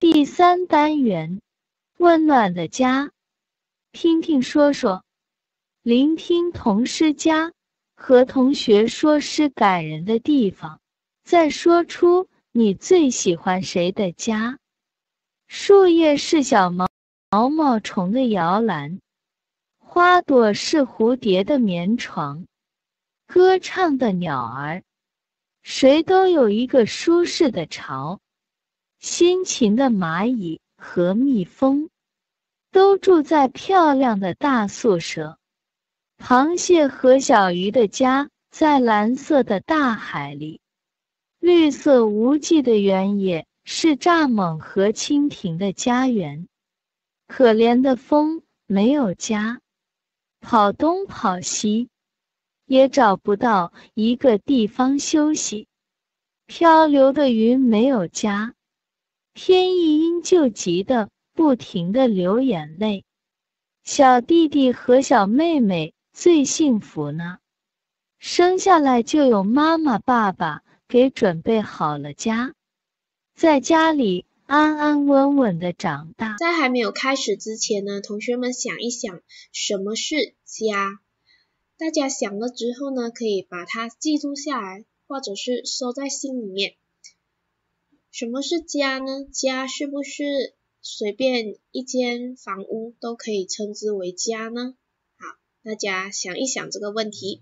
第3单元，温暖的家。听听说说，聆听童诗家，和同学说诗感人的地方，再说出你最喜欢谁的家。树叶是小毛毛虫的摇篮，花朵是蝴蝶的棉床，歌唱的鸟儿，谁都有一个舒适的巢。辛勤的蚂蚁和蜜蜂，都住在漂亮的大宿舍。螃蟹和小鱼的家在蓝色的大海里。绿色无际的原野是蚱蜢和蜻蜓的家园。可怜的风没有家，跑东跑西，也找不到一个地方休息。漂流的云没有家，天一阴就急得不停地流眼泪。小弟弟和小妹妹最幸福呢，生下来就有妈妈爸爸给准备好了家，在家里安安稳稳地长大。 在还没有开始之前呢，同学们想一想什么是家。大家想了之后呢，可以把它记录下来，或者是收在心里面。什么是家呢？家是不是随便一间房屋都可以称之为家呢？好，大家想一想这个问题。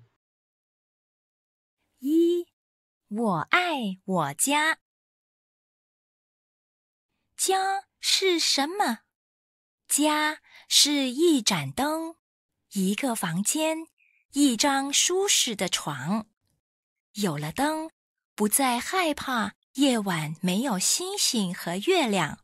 1. 我爱我家。家是什么？家是一盏灯，一个房间，一张舒适的床。有了灯，不再害怕夜晚没有星星和月亮。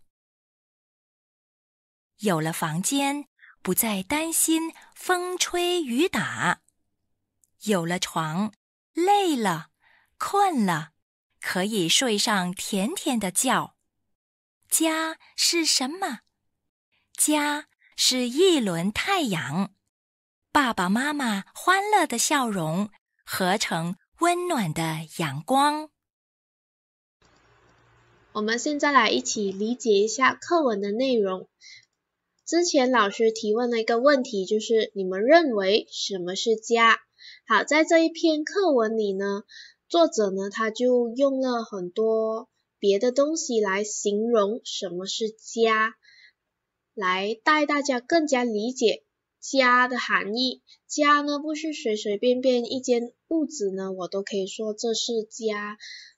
有了房间，不再担心风吹雨打。有了床，累了，困了，可以睡上甜甜的觉。家是什么？家是一轮太阳，爸爸妈妈欢乐的笑容合成温暖的阳光。 我们现在来一起理解一下课文的内容。之前老师提问了一个问题，就是你们认为什么是家？好，在这一篇课文里呢，作者呢他就用了很多别的东西来形容什么是家，来带大家更加理解家的含义。家呢不是随随便便一间屋子呢我都可以说这是家，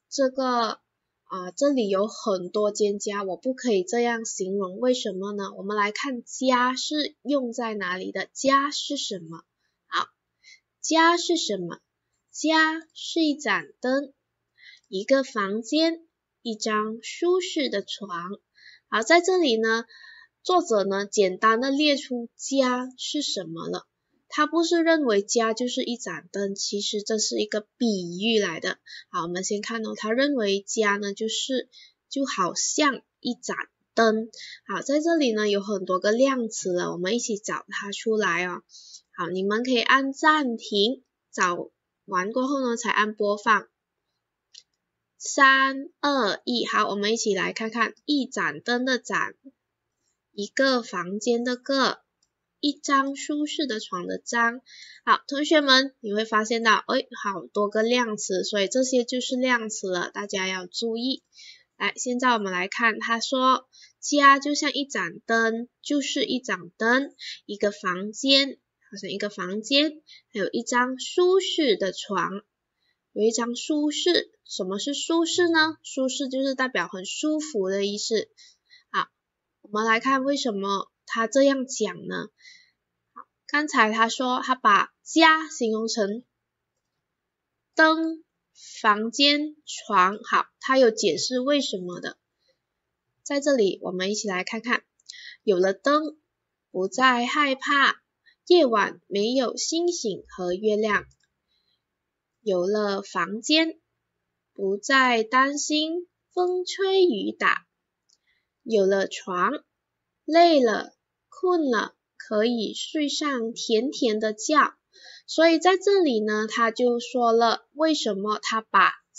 这里有很多间家，我不可以这样形容。为什么呢？我们来看家是用在哪里的，家是什么？好，家是什么？家是一盏灯，一个房间，一张舒适的床。好，在这里呢，作者呢简单的列出家是什么了。他不是认为家就是一盏灯，其实这是一个比喻来的。好，我们先看哦，他认为家呢就好像一盏灯。好，在这里呢有很多个量词了，我们一起找它出来哦。好，你们可以按暂停，找完过后呢才按播放。3、2、1，好，我们一起来看看一盏灯的盏，一个房间的个，一张舒适的床的张。好，同学们，你会发现到，好多个量词，所以这些就是量词了，大家要注意。来，现在我们来看，他说家就像一盏灯，就是一盏灯，一个房间，好像一个房间，还有一张舒适的床，有一张舒适。什么是舒适呢？舒适就是代表很舒服的意思。好，我们来看为什么他这样讲呢？好，刚才他说他把家形容成灯、房间、床，好，他有解释为什么的。在这里我们一起来看看，有了灯，不再害怕夜晚没有星星和月亮。有了房间，不再担心风吹雨打。有了床，累了，困了，可以睡上甜甜的觉。所以在这里呢，他就说了为什么他把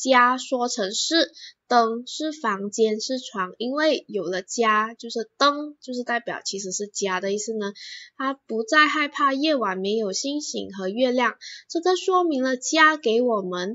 家说成是，灯是房间是床，因为有了家就是灯，就是代表其实是家的意思呢。他不再害怕夜晚没有星星和月亮，这个说明了家给我们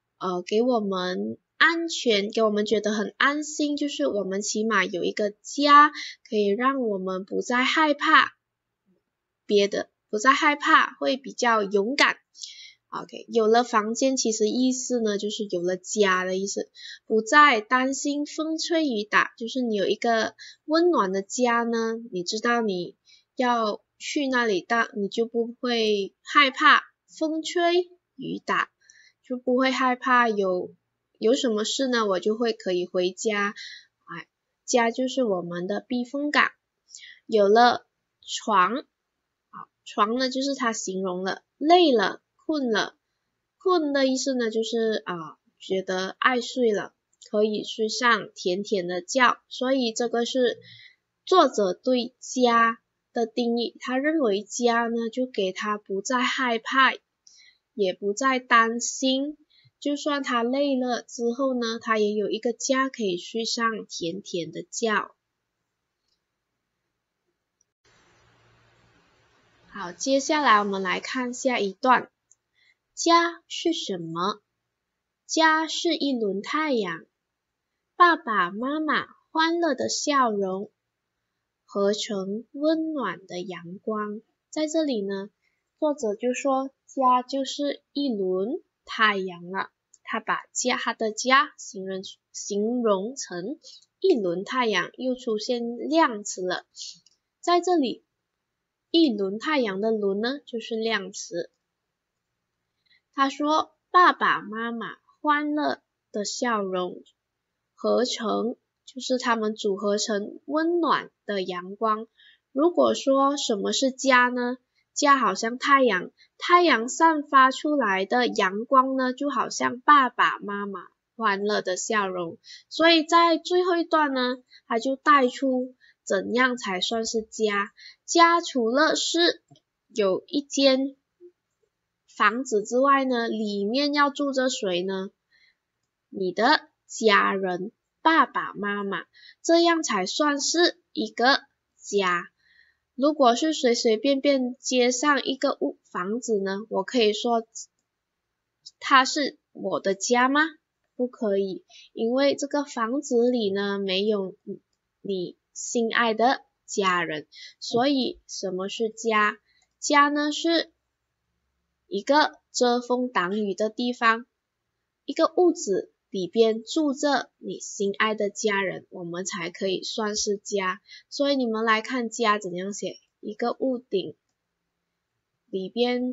安全，给我们觉得很安心，就是我们起码有一个家，可以让我们不再害怕别的，不再害怕，会比较勇敢。OK， 有了房间其实意思呢就是有了家的意思，不再担心风吹雨打，就是你有一个温暖的家呢，你知道你要去那里你就不会害怕风吹雨打，就不会害怕有什么事呢我就可以回家。家就是我们的避风港。有了床，床呢就是它形容了累了困了，困的意思呢就是觉得爱睡了，可以睡上甜甜的觉，所以这个是作者对家的定义，他认为家呢就给他不再害怕，也不再担心，就算他累了之后呢，他也有一个家可以睡上甜甜的觉。好，接下来我们来看下一段。家是什么？家是一轮太阳，爸爸妈妈欢乐的笑容，合成温暖的阳光。在这里呢，作者就说家就是一轮太阳了，他把他的家形容成一轮太阳，又出现量词了。在这里一轮太阳的轮呢就是量词。他说爸爸妈妈欢乐的笑容，合成就是他们组合成温暖的阳光。如果说什么是家呢？家好像太阳，太阳散发出来的阳光呢就好像爸爸妈妈欢乐的笑容。所以在最后一段呢，他就带出怎样才算是家。家除了是有一间房子之外呢，里面要住着谁呢？你的家人，爸爸妈妈，这样才算是一个家。如果是随随便便接上一个房子呢，我可以说它是我的家吗？不可以，因为这个房子里呢没有你心爱的家人。所以什么是家？家呢是一个遮风挡雨的地方，一个屋子里边住着你心爱的家人，我们才可以算是家。所以你们来看家怎样写，一个屋顶里边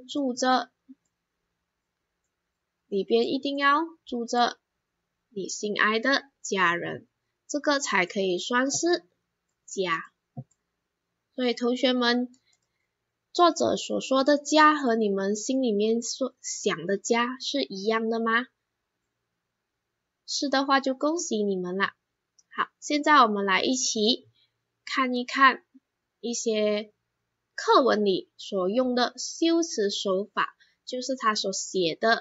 一定要住着你心爱的家人，这个才可以算是家。所以同学们，作者所说的家和你们心里面所想的家是一样的吗？是的话就恭喜你们啦。好，现在我们来一起看一看一些课文里所用的修辞手法，就是他所写的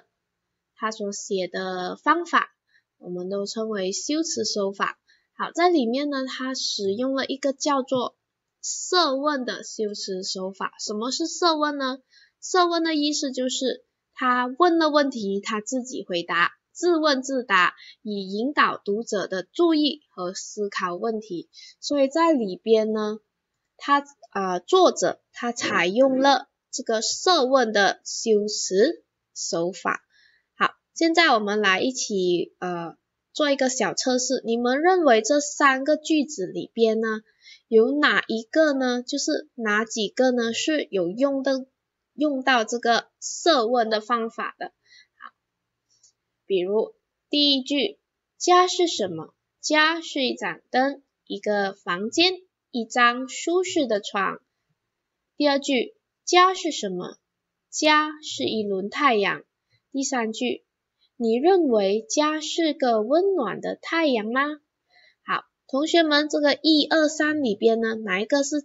方法，我们都称为修辞手法。好，在里面呢，他使用了一个叫做设问的修辞手法。什么是设问呢？设问的意思就是他问了问题，他自己回答，自问自答，以引导读者的注意和思考问题。所以在里边呢，作者他采用了这个设问的修辞手法。好，现在我们来一起做一个小测试，你们认为这3个句子里边呢，有哪一个呢，就是哪几个呢是有用到这个设问的方法的？好，比如第一句，家是什么？家是一盏灯，一个房间，一张舒适的床。第二句，家是什么？家是一轮太阳。第三句，你认为家是个温暖的太阳吗？好，同学们，这个1、2、3里边呢，哪一个是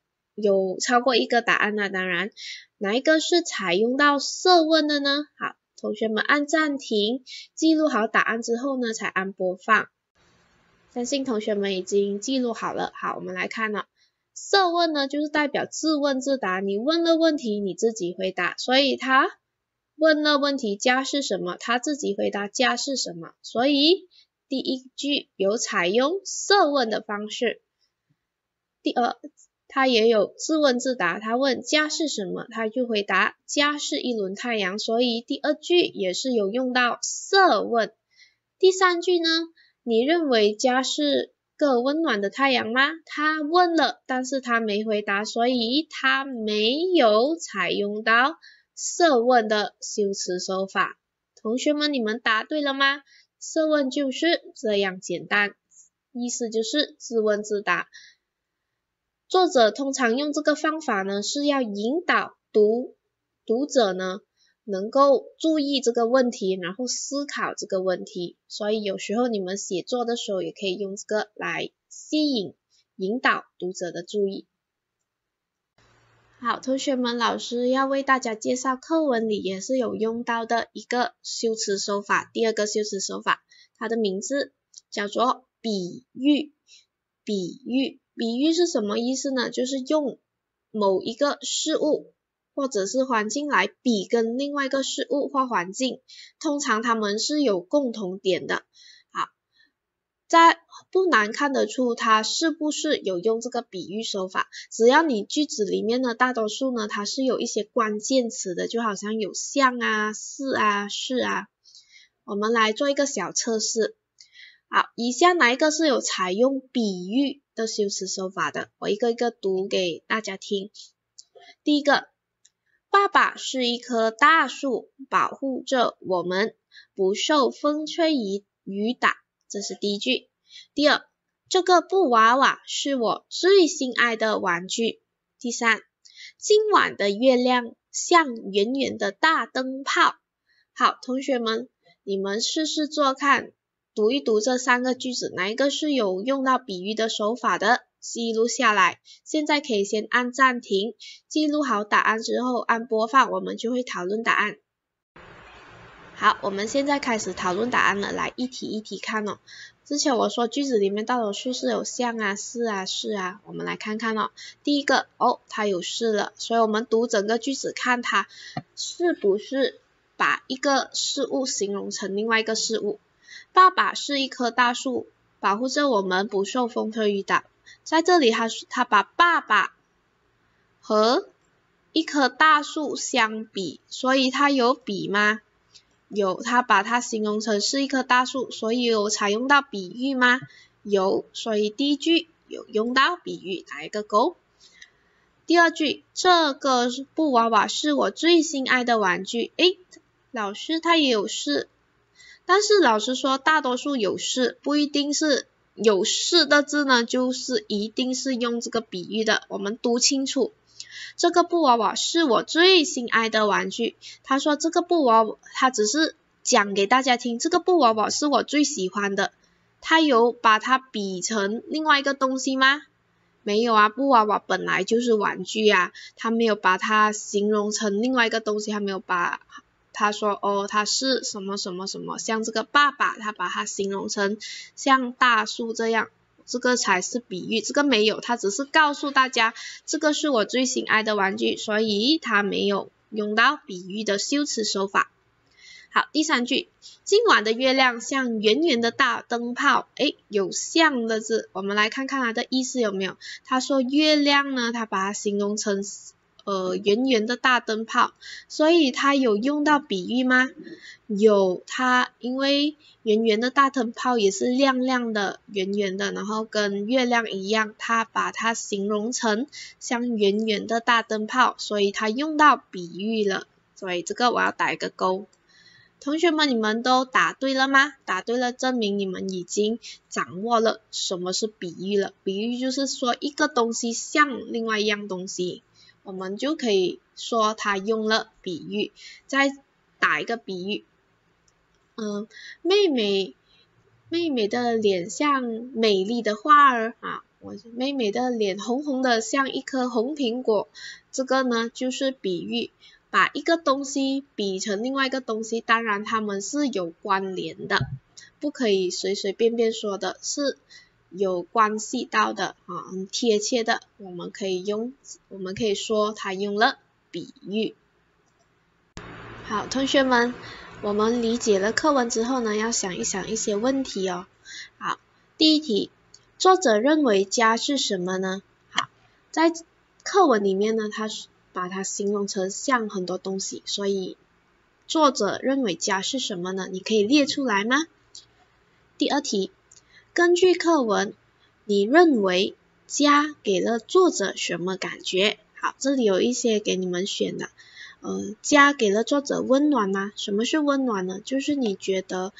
有超过一个答案呢？当然，哪一个是采用到设问的呢？好， 同学们按暂停，记录好答案之后呢，才按播放。相信同学们已经记录好了。好，我们来看了。设问呢，就是代表自问自答，你问了问题，你自己回答，所以他问了问题加是什么，他自己回答加是什么，所以第一句有采用设问的方式。第二，他也有自问自答，他问家是什么，他就回答家是一轮太阳，所以第二句也是有用到设问。第三句呢，你认为家是个温暖的太阳吗？他问了，但是他没回答，所以他没有采用到设问的修辞手法。同学们，你们答对了吗？设问就是这样简单，意思就是自问自答。作者通常用这个方法呢，是要引导读者呢能够注意这个问题，然后思考这个问题。所以有时候你们写作的时候也可以用这个来引导读者的注意。好，同学们，老师要为大家介绍课文里也是有用到的一个修辞手法，第二个修辞手法，它的名字叫做比喻。比喻是什么意思呢？就是用某一个事物或者是环境来比跟另外一个事物或环境，通常它们是有共同点的。好，在不难看得出它是不是有用这个比喻手法，只要你句子里面呢，大多数呢它是有一些关键词的，就好像有像啊、似啊、是啊。我们来做一个小测试。好，以下哪一个是有采用比喻的修辞手法的？我一个一个读给大家听。第一个，爸爸是一棵大树，保护着我们不受风吹雨打，这是第一句。第二，这个布娃娃是我最心爱的玩具。第三，今晚的月亮像圆圆的大灯泡。好，同学们，你们试试做看，读一读这三个句子，哪一个是有用到比喻的手法的，记录下来。现在可以先按暂停，记录好答案之后按播放，我们就会讨论答案。好，我们现在开始讨论答案了，来一题一题看哦。之前我说句子里面大多数是有像啊、是啊、是啊，我们来看看哦。第一个，它有是了，所以我们读整个句子看它是不是把一个事物形容成另外一个事物。爸爸是一棵大树，保护着我们不受风吹雨打。在这里他把爸爸和一棵大树相比，所以他有比吗？有，他把它形容成是一棵大树，所以有采用到比喻吗？有，所以第一句有用到比喻，打一个勾。第二句，这个布娃娃是我最心爱的玩具。老师他也有是，但是老师说大多数有是不一定是有是的字呢，就是一定是用这个比喻的。我们读清楚，这个布娃娃是我最心爱的玩具。他说这个布娃娃，他只是讲给大家听，这个布娃娃是我最喜欢的。他有把它比成另外一个东西吗？没有啊，布娃娃本来就是玩具啊，他没有把它形容成另外一个东西，他没有把他说他是什么什么什么，像这个爸爸他把它形容成像大树这样，这个才是比喻，这个没有，他只是告诉大家这个是我最心爱的玩具，所以他没有用到比喻的修辞手法。好，第三句，今晚的月亮像圆圆的大灯泡。有像的字，我们来看看它的意思有没有。他说月亮呢，他把它形容成圆圆的大灯泡，所以他有用到比喻吗？有，他因为圆圆的大灯泡也是亮亮的、圆圆的，然后跟月亮一样，他把它形容成像圆圆的大灯泡，所以他用到比喻了，所以这个我要打一个勾。同学们，你们都答对了吗？答对了，证明你们已经掌握了什么是比喻了。比喻就是说一个东西像另外一样东西，我们就可以说它用了比喻。再打一个比喻，妹妹的脸像美丽的花儿啊，妹妹的脸红红的像一颗红苹果，这个呢就是比喻。 把一个东西比成另外一个东西，当然它们是有关联的，不可以随随便便说的，是有关系到的很贴切的，我们可以说它用了比喻。好，同学们，我们理解了课文之后呢，要想一想一些问题哦。好，第一题，作者认为家是什么呢？好，在课文里面呢，他把它形容成像很多东西，所以作者认为家是什么呢？你可以列出来吗？第二题，根据课文，你认为家给了作者什么感觉？好，这里有一些给你们选的。家给了作者温暖吗？什么是温暖呢？就是你觉得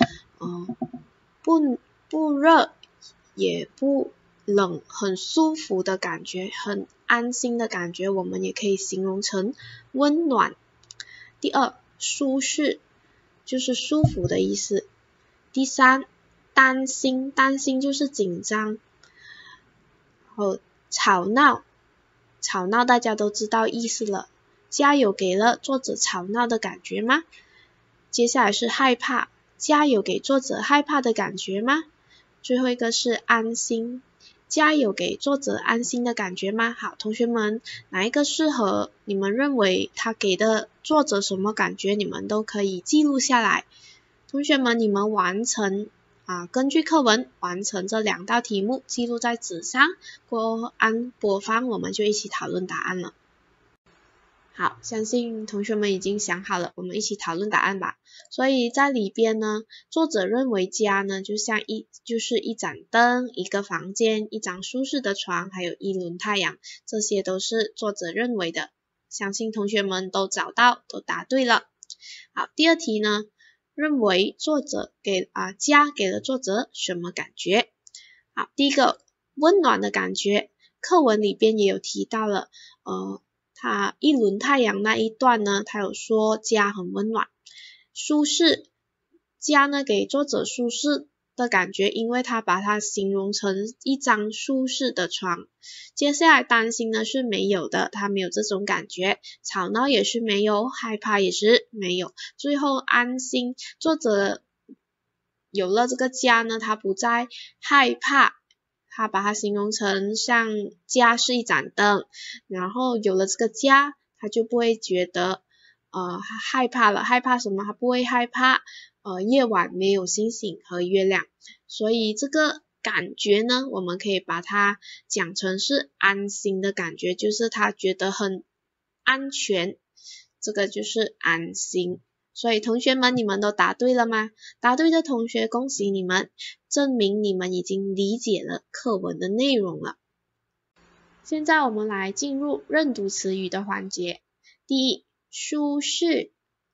不热也不冷，很舒服的感觉，很安心的感觉，我们也可以形容成温暖。第二，舒适就是舒服的意思。第三，担心就是紧张。然后吵闹大家都知道意思了。家有给了作者吵闹的感觉吗？接下来是害怕，家有给作者害怕的感觉吗？最后一个是安心，家有给作者安心的感觉吗？好，同学们，哪一个适合？你们认为他给的作者什么感觉？你们都可以记录下来。同学们，你们根据课文完成这2道题目，记录在纸上，过后按播放，我们就一起讨论答案了。好，相信同学们已经想好了，我们一起讨论答案吧。所以在里边呢，作者认为家呢就是一盏灯、一个房间、一张舒适的床，还有一轮太阳，这些都是作者认为的。相信同学们都找到，都答对了。好，第二题呢，认为家给了作者什么感觉？好，第一个温暖的感觉，课文里边也有提到了，他一轮太阳那一段呢，他有说家很温暖。舒适，家呢给作者舒适的感觉，因为他把它形容成一张舒适的床。接下来担心呢是没有的，他没有这种感觉，吵闹也是没有，害怕也是没有。最后安心，作者有了这个家呢，他不再害怕，他把它形容成像家是一盏灯，然后有了这个家，他就不会觉得害怕了。害怕什么？他不会害怕夜晚没有星星和月亮。所以这个感觉呢，我们可以把它讲成是安心的感觉，就是他觉得很安全，这个就是安心。所以同学们，你们都答对了吗？答对的同学恭喜你们，证明你们已经理解了课文的内容了。现在我们来进入认读词语的环节。第一，舒适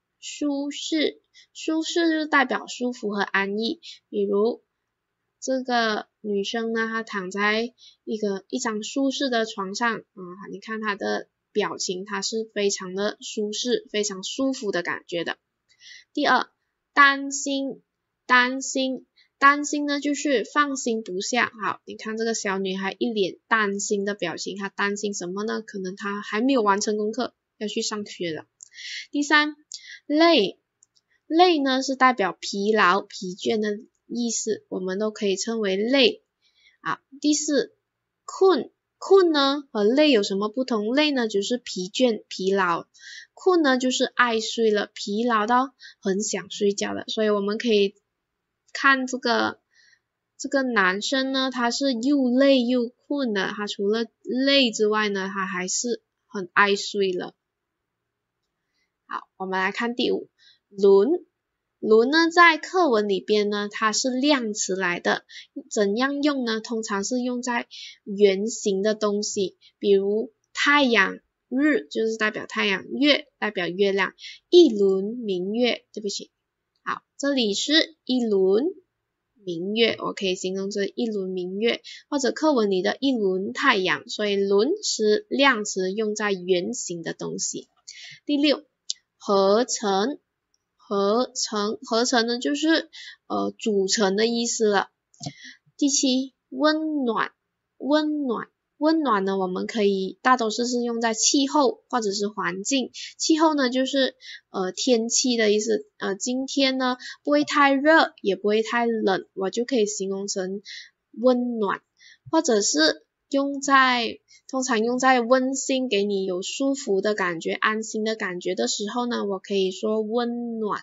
就代表舒服和安逸，比如这个女生呢，她躺在一张舒适的床上，你看她的表情，她是非常的舒适，非常舒服的感觉的。第二，担心呢就是放心不下。好，你看这个小女孩一脸担心的表情，她担心什么呢？可能她还没有完成功课，要去上学了。第三，累呢是代表疲劳、疲倦的意思，我们都可以称为累。第四，困呢和累有什么不同？累呢就是疲倦、疲劳，困呢就是爱睡了，疲劳到很想睡觉了。所以我们可以看这个男生呢，他是又累又困的，他除了累之外呢，他还是很爱睡了。好，我们来看第五，轮呢在课文里边呢，它是量词来的，怎样用呢？通常是用在圆形的东西，比如太阳，日就是代表太阳，月代表月亮，一轮明月，对不起，好，这里是一轮明月，我可以形容成一轮明月，或者课文里的一轮太阳，所以轮是量词，用在圆形的东西。第六，合成呢就是组成的意思了。第七，温暖温暖呢，我们可以大多数是用在气候或者是环境。气候呢就是天气的意思，今天呢不会太热也不会太冷，我就可以形容成温暖。或者是通常用在温馨，给你有舒服的感觉、安心的感觉的时候呢，我可以说温暖。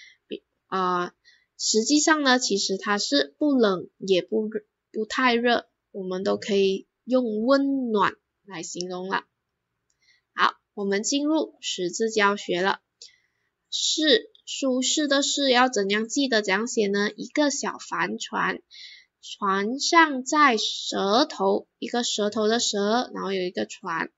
实际上呢，其实它是不冷也不太热，我们都可以用温暖来形容了。好，我们进入识字教学了。适，舒适的适要怎样记得怎样写呢？一个小帆船，船上载舌头，一个舌头的舌，然后有一个船。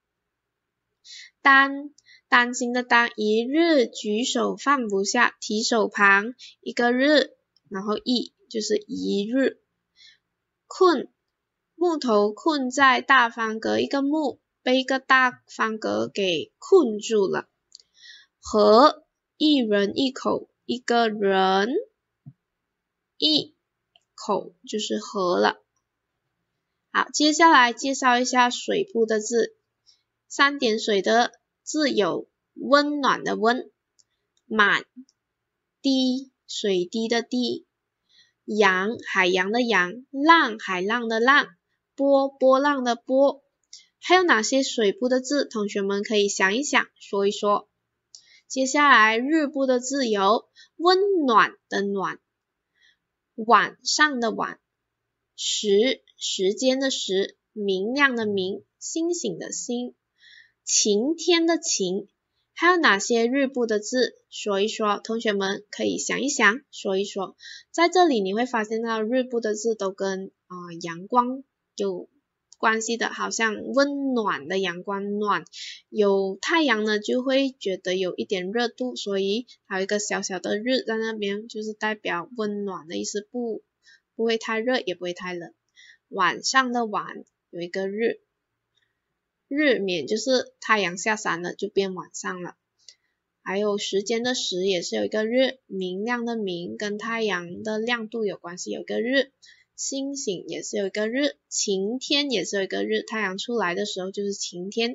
担心的担，一日举手放不下，提手旁一个日，然后一就是一日。困，木头困在大方格，一个木被一个大方格给困住了。合，一人一口，一个人一口就是合了。好，接下来介绍一下水部的字。三点水的字有温暖的温，满，滴，水滴的滴，洋，海洋的洋，浪，海浪的浪，波，波浪的波。还有哪些水部的字？同学们可以想一想，说一说。接下来日部的字有温暖的暖，晚上的晚，时间的时，明亮的明，星星的星，晴天的晴。还有哪些日部的字？说一说，同学们可以想一想，说一说。在这里你会发现到日部的字都跟阳光有关系的，好像温暖的阳光，暖，有太阳呢就会觉得有一点热度，所以还有一个小小的日在那边，就是代表温暖的意思，不会太热也不会太冷。晚上的晚有一个日，日冕就是太阳下山了就变晚上了。还有时间的时也是有一个日，明亮的明跟太阳的亮度有关系，有一个日。星星也是有一个日，晴天也是有一个日，太阳出来的时候就是晴天。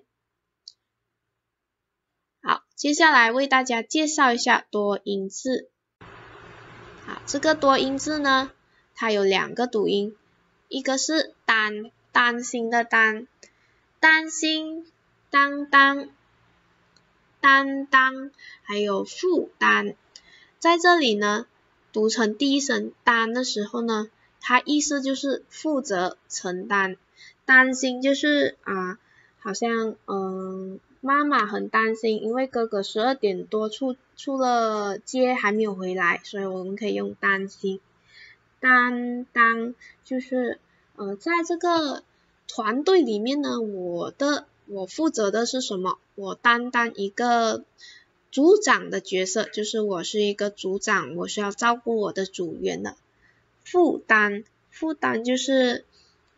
好，接下来为大家介绍一下多音字。好，这个多音字呢，它有两个读音，一个是担，担心的担，担心，担当，担当，还有负担。在这里呢，读成第一声担的时候呢，它意思就是负责承担，担心就是好像妈妈很担心，因为哥哥12点多出了街还没有回来，所以我们可以用担心。担当就是在这个团队里面呢，我负责的是什么？我担当一个组长的角色，就是我是一个组长，我是要照顾我的组员的。负担就是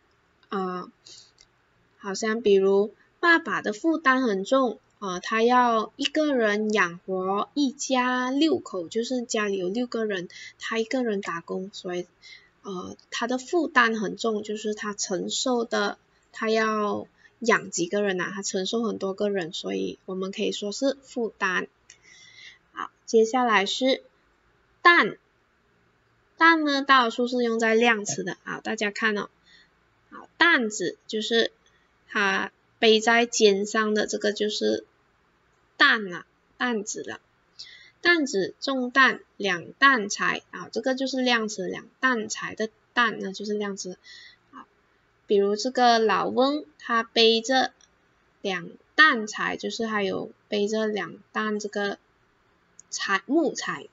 好像比如爸爸的负担很重，他要一个人养活一家6口，就是家里有6个人，他一个人打工，所以他的负担很重，就是他承受的，他要养几个人他承受很多个人，所以我们可以说是负担。好，接下来是担。担呢，大多数是用在量词的。好，大家看好，担子就是它背在肩上的，这个就是担子了。担子重担，2担柴这个就是量词，2担柴的担呢就是量词。好，比如这个老翁他背着2担柴，就是还有背着2担这个木材。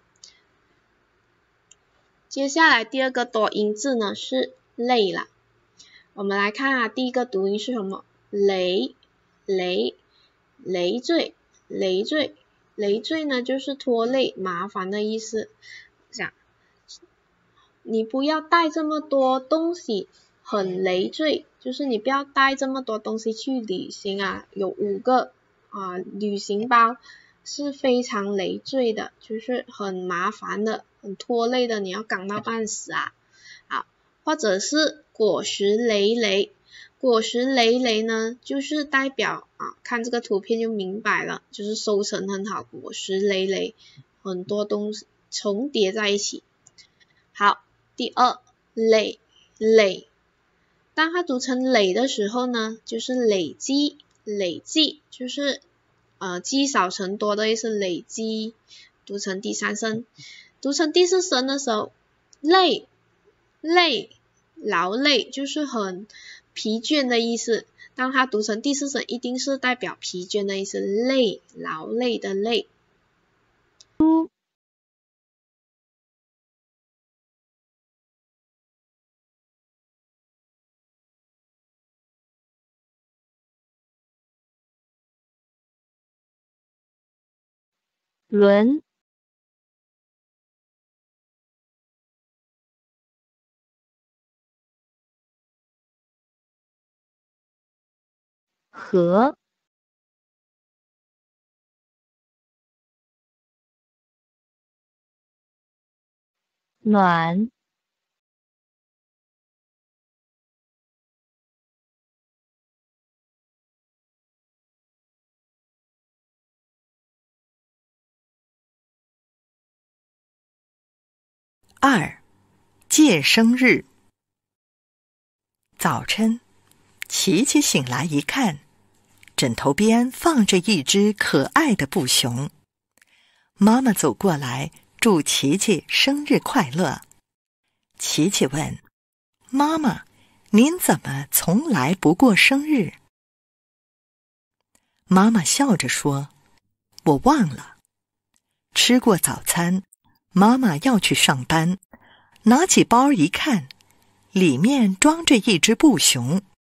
接下来第二个多音字呢是累了，我们来看第一个读音是什么？累赘呢就是拖累麻烦的意思。你不要带这么多东西，很累赘，就是你不要带这么多东西去旅行有5个旅行包是非常累赘的，就是很麻烦的，很拖累的，你要赶到半死好，或者是果实累累果实累累呢，就是代表看这个图片就明白了，就是收成很好，果实累累，很多东西重叠在一起。好，第二，累，当它读成累的时候呢，就是累积，就是积少成多的意思，累积，读成第三声。读成第四声的时候，累，劳累，就是很疲倦的意思。当它读成第四声，一定是代表疲倦的意思，累，劳累的累。 轮，和，暖， 2. 借生日。早晨，琪琪醒来一看，枕头边放着一只可爱的布熊。妈妈走过来，祝琪琪生日快乐。琪琪问：“妈妈，您怎么从来不过生日？”妈妈笑着说：“我忘了。”吃过早餐，妈妈要去上班，拿起包一看，里面装着一只布熊。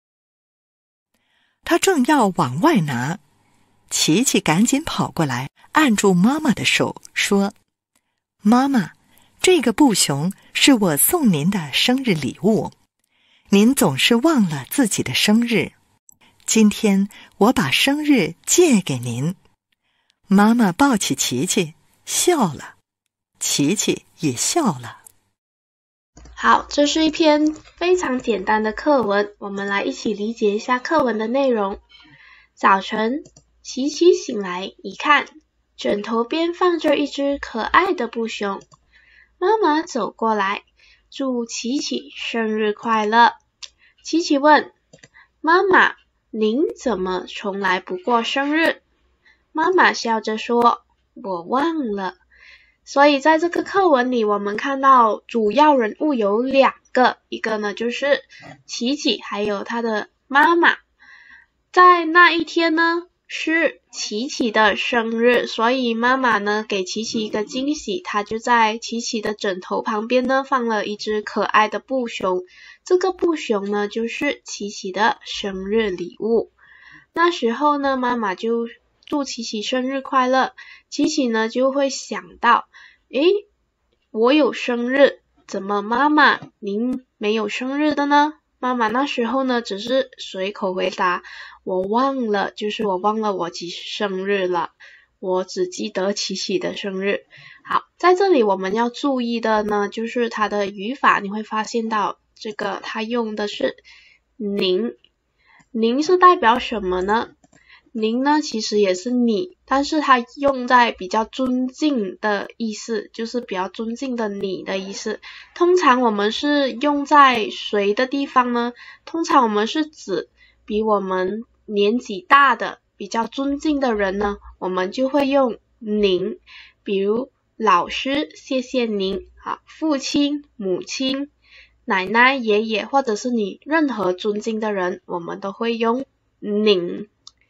她正要往外拿，琪琪赶紧跑过来，按住妈妈的手，说：“妈妈，这个布熊是我送您的生日礼物，您总是忘了自己的生日，今天我把生日借给您。”妈妈抱起琪琪，笑了，琪琪也笑了。 好，这是一篇非常简单的课文，我们来一起理解一下课文的内容。早晨，琪琪醒来一看，枕头边放着一只可爱的布熊。妈妈走过来，祝琪琪生日快乐。琪琪问：“妈妈，您怎么从来不过生日？”妈妈笑着说：“我忘了。”所以在这个课文里，我们看到主要人物有2个，一个呢就是琪琪，还有他的妈妈。在那一天呢，是琪琪的生日，所以妈妈呢给琪琪一个惊喜，她就在琪琪的枕头旁边呢放了一只可爱的布熊。这个布熊呢就是琪琪的生日礼物。那时候呢，妈妈就祝琪琪生日快乐，琪琪呢就会想到，我有生日，怎么妈妈您没有生日的呢？妈妈那时候呢只是随口回答，我忘了，就是我忘了我几生日了，我只记得琪琪的生日。好，在这里我们要注意的呢，就是它的语法，你会发现到这个它用的是您，您是代表什么呢？您呢其实也是你，但是它用在比较尊敬的意思，就是比较尊敬的你的意思。通常我们是用在谁的地方呢？通常我们是指比我们年纪大的比较尊敬的人呢，我们就会用您。比如老师谢谢您，父亲母亲奶奶爷爷，或者是你任何尊敬的人，我们都会用您。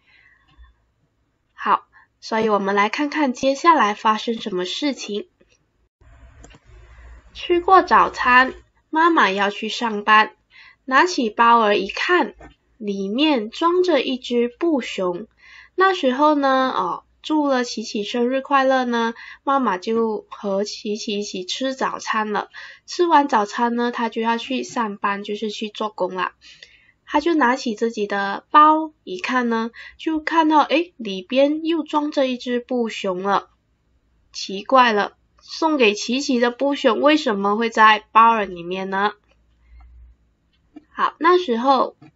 好，所以我们来看看接下来发生什么事情。吃过早餐，妈妈要去上班，拿起包儿一看，里面装着一只布熊。那时候呢，祝了琪琪生日快乐呢，妈妈就和琪琪一起吃早餐了。吃完早餐呢，她就要去上班，就是去做工啦。他就拿起自己的包一看呢，就看到里边又装着一只布熊了。奇怪了，送给琪琪的布熊为什么会在包儿里面呢？好，那时候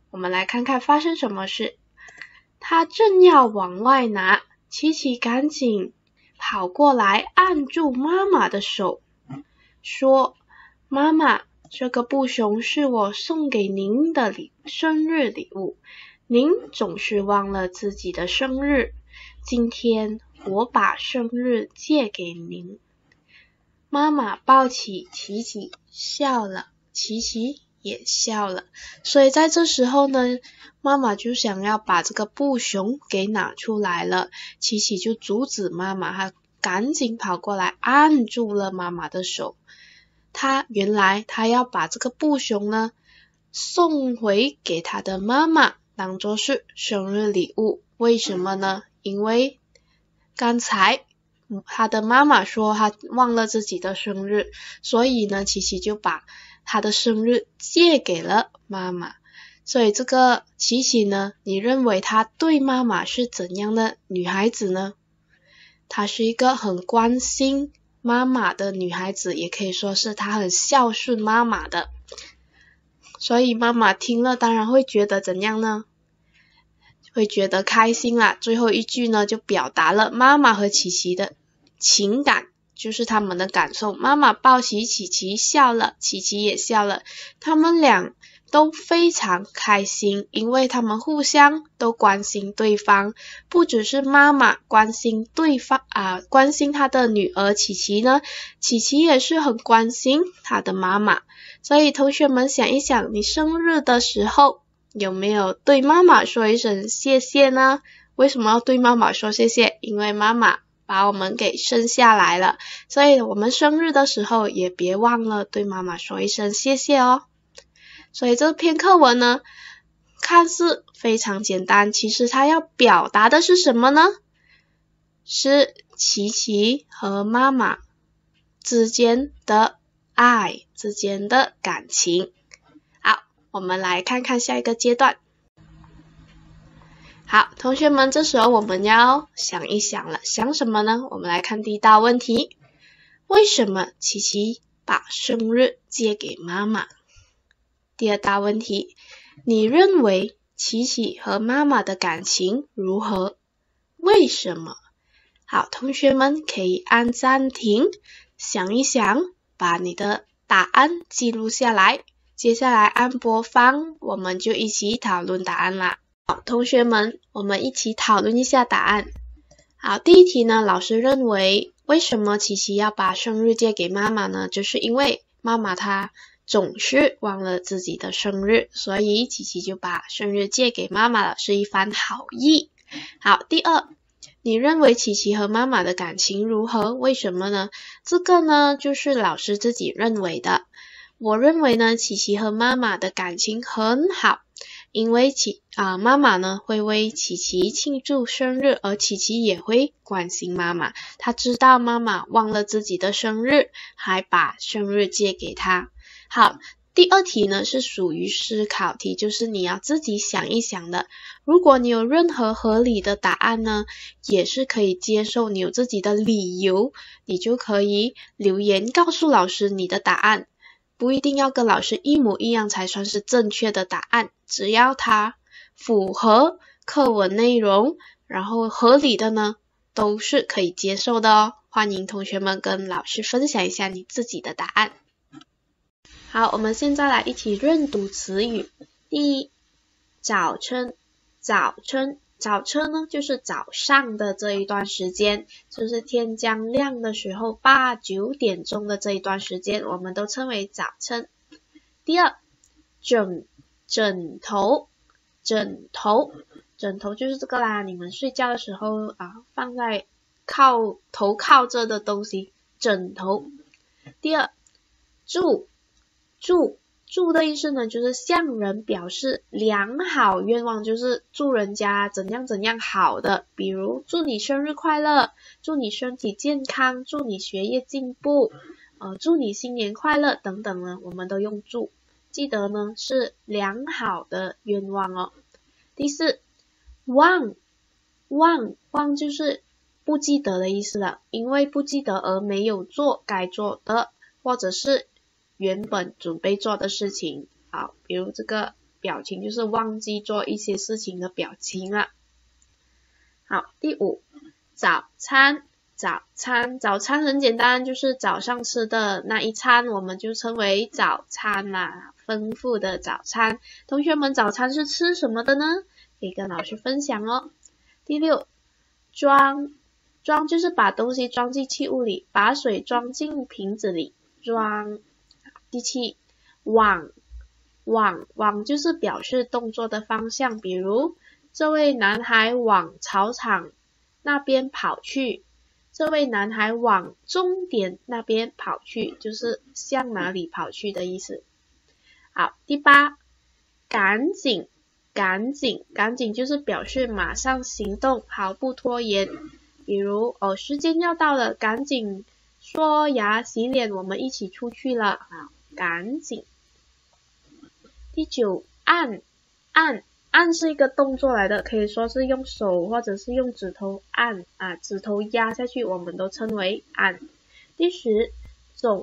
我们来看看发生什么事。他正要往外拿，琪琪赶紧跑过来按住妈妈的手，说：妈妈，这个布熊是我送给您的生日礼物，您总是忘了自己的生日，今天我把生日借给您。妈妈抱起琪琪笑了，琪琪也笑了。所以在这时候呢，妈妈就想要把这个布熊给拿出来了，琪琪就阻止妈妈，她赶紧跑过来按住了妈妈的手。原来他要把这个布熊呢送回给他的妈妈，当作是生日礼物。为什么呢？因为刚才他的妈妈说他忘了自己的生日，所以呢琪琪就把他的生日借给了妈妈。所以这个琪琪呢，你认为她对妈妈是怎样的女孩子呢？她是一个很关心妈妈的女孩子，也可以说是她很孝顺妈妈的。所以妈妈听了当然会觉得怎样呢？会觉得开心啦。最后一句呢就表达了妈妈和琪琪的情感，就是他们的感受。妈妈抱起琪琪笑了，琪琪也笑了，他们俩都非常开心，因为他们互相都关心对方。不只是妈妈关心对方关心她的女儿琪琪呢，琪琪也是很关心她的妈妈。所以同学们想一想，你生日的时候有没有对妈妈说一声谢谢呢？为什么要对妈妈说谢谢？因为妈妈把我们给生下来了，所以我们生日的时候也别忘了对妈妈说一声谢谢哦。所以这篇课文呢，看似非常简单，其实它要表达的是什么呢？是琪琪和妈妈之间的爱，之间的感情。好，我们来看看下一个阶段。好，同学们，这时候我们要想一想了，想什么呢？我们来看第一道问题，为什么琪琪把生日借给妈妈？第二大问题，你认为琪琪和妈妈的感情如何？为什么？好，同学们可以按暂停，想一想，把你的答案记录下来。接下来按播放，我们就一起讨论答案啦。好，同学们，我们一起讨论一下答案。好，第一题呢，老师认为为什么琪琪要把生日借给妈妈呢？就是因为妈妈她总是忘了自己的生日，所以琪琪就把生日借给妈妈了，是一番好意。好，第二，你认为琪琪和妈妈的感情如何？为什么呢？这个呢，就是老师自己认为的。我认为呢，琪琪和妈妈的感情很好，因为妈妈呢会为琪琪庆祝生日，而琪琪也会关心妈妈。她知道妈妈忘了自己的生日，还把生日借给她。好，第二题呢是属于思考题，就是你要自己想一想的。如果你有任何合理的答案呢，也是可以接受，你有自己的理由，你就可以留言告诉老师你的答案。不一定要跟老师一模一样才算是正确的答案，只要它符合课文内容，然后合理的呢，都是可以接受的哦。欢迎同学们跟老师分享一下你自己的答案。好，我们现在来一起认读词语。第一，早晨，早晨呢就是早上的这一段时间，就是天将亮的时候8、9点钟的这一段时间，我们都称为早晨。第二，枕头就是这个啦，你们睡觉的时候放在头靠着的东西，枕头。第二，祝的意思呢，就是向人表示良好愿望，就是祝人家怎样好的，比如祝你生日快乐，祝你身体健康，祝你学业进步，祝你新年快乐等等呢，我们都用祝。记得呢是良好的愿望哦。第四，忘就是不记得的意思了，因为不记得而没有做该做的，或者是原本准备做的事情。好，比如这个表情就是忘记做一些事情的表情了。好，第5，早餐。早餐很简单，就是早上吃的那一餐，我们就称为早餐啦，丰富的早餐。同学们早餐是吃什么的呢？可以跟老师分享哦。第6，装就是把东西装进器物里，把水装进瓶子里，装。第7，往就是表示动作的方向，比如这位男孩往操场那边跑去，这位男孩往终点那边跑去，就是向哪里跑去的意思。好，第8，赶紧就是表示马上行动，毫不拖延。比如时间要到了，赶紧刷牙洗脸，我们一起出去了。好，赶紧。第9，按是一个动作来的，可以说是用手或者是用指头按指头压下去，我们都称为按。第10，总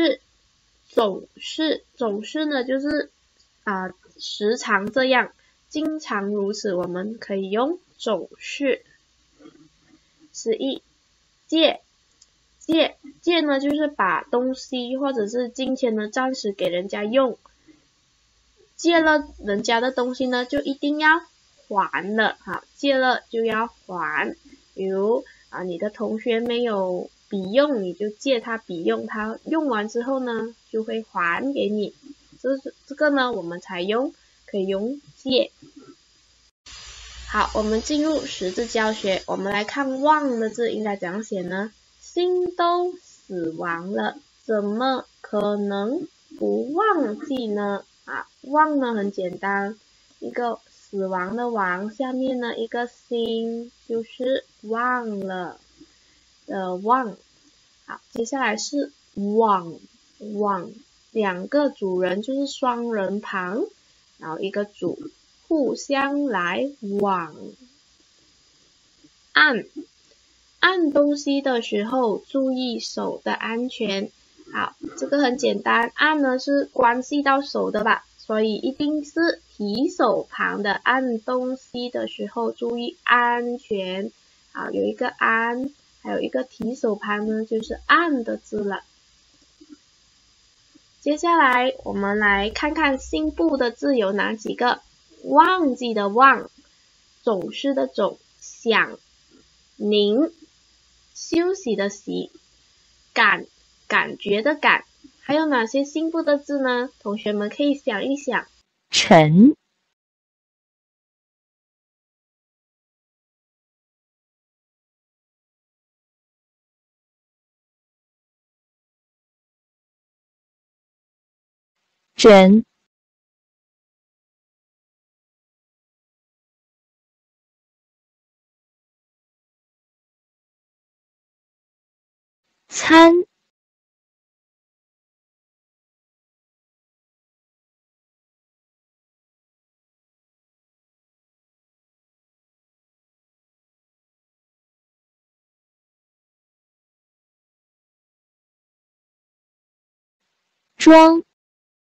是呢就是时常这样，经常如此，我们可以用总是。11，借呢就是把东西或者是金钱呢暂时给人家用，借了人家的东西呢就一定要还了，好，借了就要还。比如你的同学没有笔用，你就借他笔用，他用完之后呢就会还给你，这个呢我们可以用借。好，我们进入识字教学，我们来看忘的字应该怎样写呢？心都死亡了，怎么可能不忘记呢？忘呢很简单，一个死亡的亡，下面呢一个心，就是忘了的忘。好，接下来是往，两个主人就是双人旁，然后一个主，互相来往。按东西的时候注意手的安全。好，这个很简单，按呢是关系到手的吧，所以一定是提手旁的，按东西的时候注意安全。好，有一个安，还有一个提手旁呢就是按的字了。接下来我们来看看心部的字有哪几个。忘记的忘，总是的总，想宁，休息的息，感觉的感。还有哪些心部的字呢？同学们可以想一想。 沉，真，餐，装，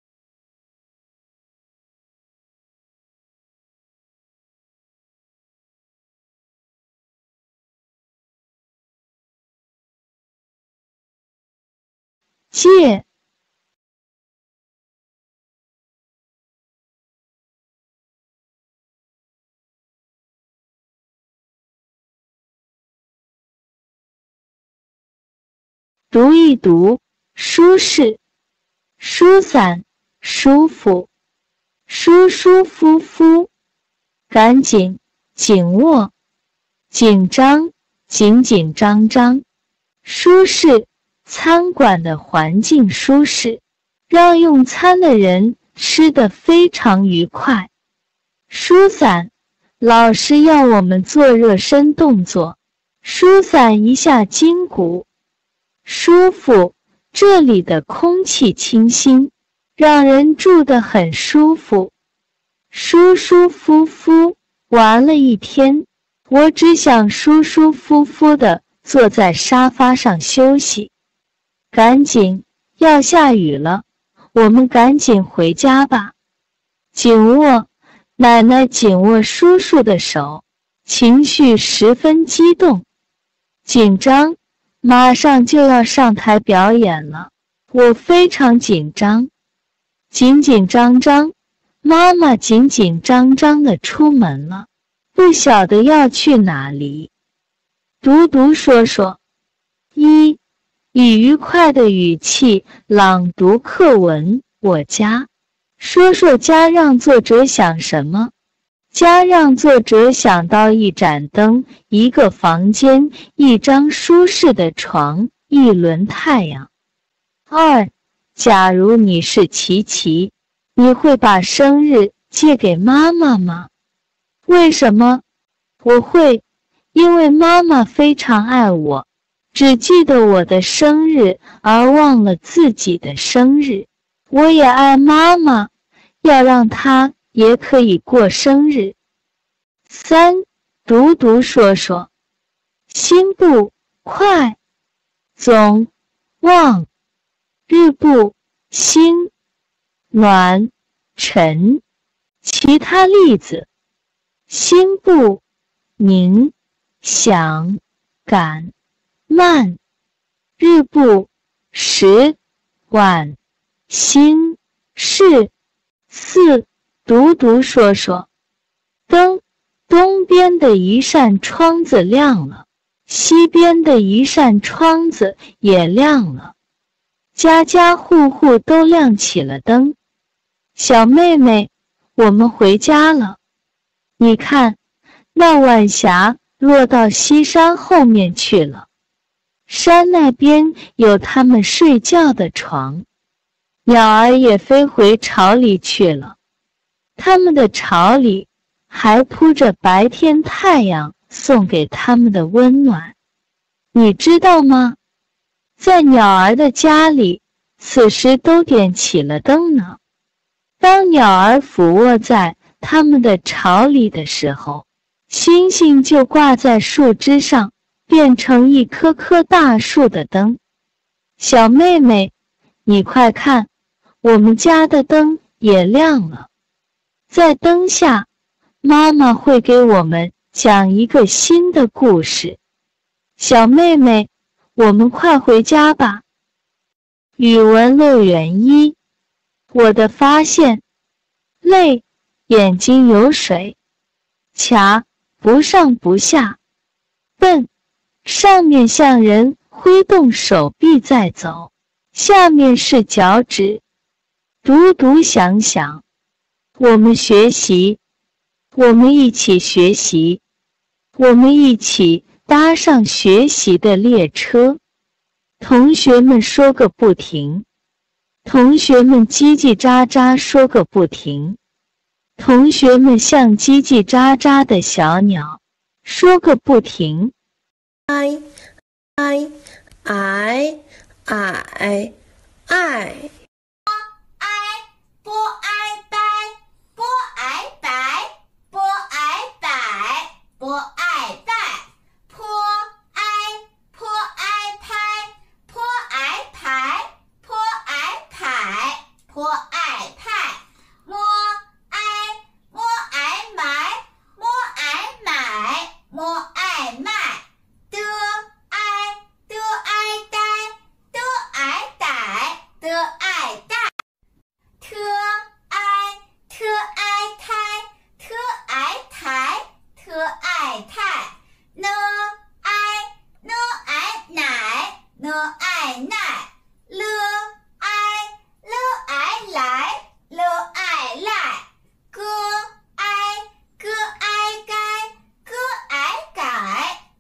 借，读一读，舒适，疏散，舒服，舒舒服服，赶紧，紧握，紧张，紧紧张张，舒适，餐馆的环境舒适，让用餐的人吃得非常愉快。疏散，老师要我们做热身动作，疏散一下筋骨。舒服，这里的空气清新，让人住得很舒服。舒舒服服，玩了一天，我只想舒舒服服地坐在沙发上休息。赶紧，要下雨了，我们赶紧回家吧。 奶奶紧握叔叔的手，情绪十分激动，紧张，马上就要上台表演了。我非常紧张，紧紧张张，妈妈紧紧张张地出门了，不晓得要去哪里。读读说说。一，以愉快的语气朗读课文。我家。说说家让作者想什么？家让作者想到一盏灯，一个房间，一张舒适的床，一轮太阳。二，假如你是琪琪，你会把生日借给妈妈吗？为什么？我会，因为妈妈非常爱我，只记得我的生日而忘了自己的生日。我也爱妈妈，要让她也可以过生日。三，读读说说。心不快，总忘，日不新，暖沉。其他例子。心不宁，想赶慢，日不时，晚心事。四，读读说说。灯，东边的一扇窗子亮了，西边的一扇窗子也亮了，家家户户都亮起了灯。小妹妹，我们回家了。你看，那晚霞落到西山后面去了，山那边有他们睡觉的床，鸟儿也飞回巢里去了，他们的巢里还铺着白天太阳送给他们的温暖。你知道吗？在鸟儿的家里，此时都点起了灯呢。当鸟儿俯卧在他们的巢里的时候，星星就挂在树枝上，变成一棵棵大树的灯。小妹妹，你快看，我们家的灯也亮了。在灯下，妈妈会给我们讲一个新的故事。小妹妹，我们快回家吧。语文乐园一，我的发现。泪，眼睛有水。卡，不上不下。笨，上面像人挥动手臂在走，下面是脚趾。读读想想。我们学习，我们一起学习，我们一起搭上学习的列车。同学们说个不停，同学们叽叽喳喳说个不停，同学们像叽叽喳喳的小鸟，说个不停。 I 不爱白，不爱白，不爱白，不爱白，破爱拍，破爱拍，破爱拍，破爱拍，莫爱买，莫爱买，莫爱买，得爱戴，得爱戴，得爱戴。特爱抬，特爱抬，特爱抬，呢爱奶，呢爱奶，了爱来，了爱来，个爱改，个爱改，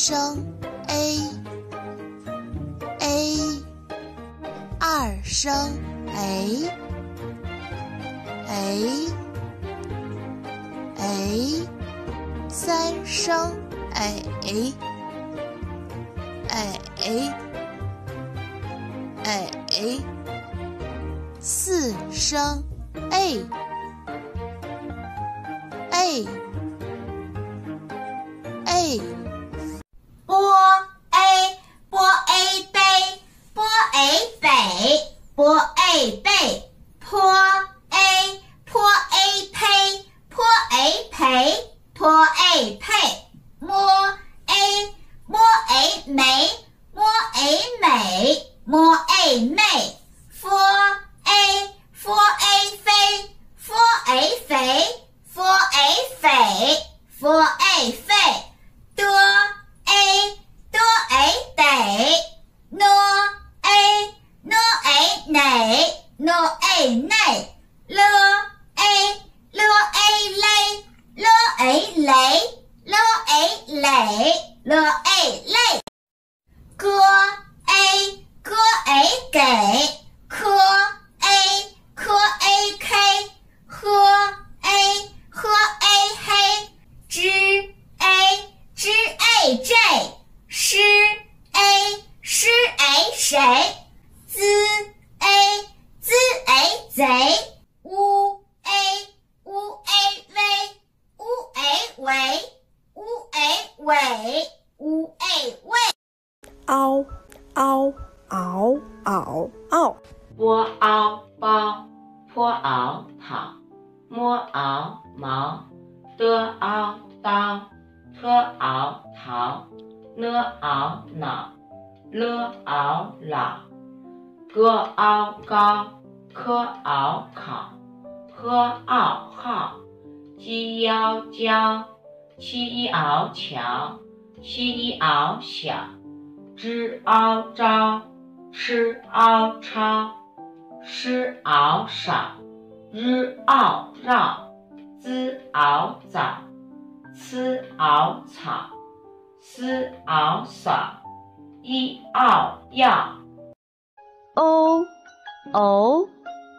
声 a a， 二声 a a a， 三声 a a a， 四声 a a。 波 a 波 a 杯，波 a 北，波 a 背，坡 a 坡 a 胚，坡 a 培，坡 a 配，摸 a 摸 a 眉，摸 a 美，摸 a 妹，佛 a 佛 a 飞，佛 a 肥，佛 a 肥，佛 a 废，多 a 多 a 得，诺 a 诺 a 内，诺 a 内，了 a 了 a 勒，了 a 雷，了 a 垒，了 a 累，歌 a 歌 a 给，科 a 科 a 开，喝 a 喝 a 黑，知 a 知 a 这，诗 a 诗 a 谁，资 a 资 a 贼，乌 a 乌 a 微，乌 a 围，乌 a 尾，乌 a 位， 嗷嗷嗷嗷嗷， 波凹包，坡凹讨，摸凹毛，的凹刀，特凹桃，呢凹脑，了凹老，个凹高，可凹考，和凹好，鸡腰胶，其一凹桥，其一凹小，知凹招，吃凹超，诗凹少，日凹绕，滋凹早，呲凹草，丝凹扫，一凹要。 o o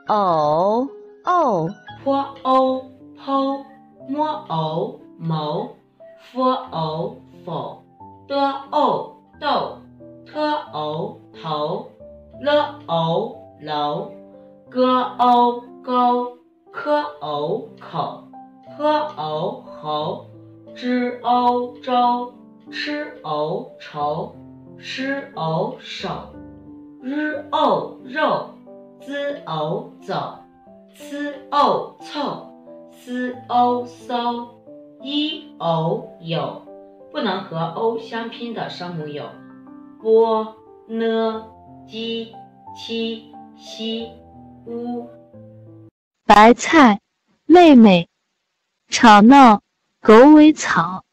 o o， 坡欧剖，摸偶谋，佛偶否，的偶斗，特偶头，了偶楼，个偶沟，可偶口，和偶喉，知偶周，吃偶愁，吃偶手，日偶肉，滋偶走，呲偶凑，丝偶搜，一偶有。不能和欧相拼的声母有波、呢、鸡、七、西、乌。 白菜，妹妹，吵闹，狗尾草。